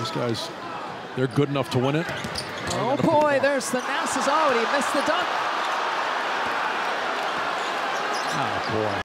These guys, they're good enough to win it. Oh boy, there's Thanasis. Oh, and he missed the dunk. Oh boy.